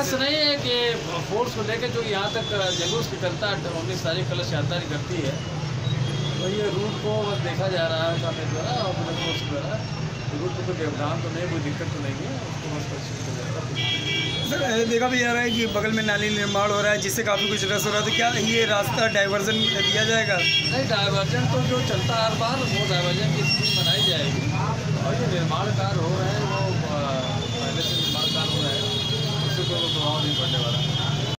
कलश नहीं है कि फोर्स को लेकर जो यहाँ तक जुलूस निकलता है 19 तारीख कलश यात्रा निकलती है, तो ये रूट को देखा जा रहा है काफ़ी द्वारा और पुलिस फोर्स द्वारा। रूट को कोई व्यवधान तो नहीं, कोई दिक्कत तो नहीं है, उसको बस परिचित किया जाता है। सर देखा भी जा रहा है कि बगल में नाली निर्माण हो रहा है जिससे काफ़ी कुछ रस हो रहा है, तो क्या ये रास्ता डाइवर्जन दिया जाएगा? नहीं, डाइवर्जन तो जो चलता हर बार वो डाइवर्जन की स्कीम बनाई जाएगी और ये निर्माण कार्य हो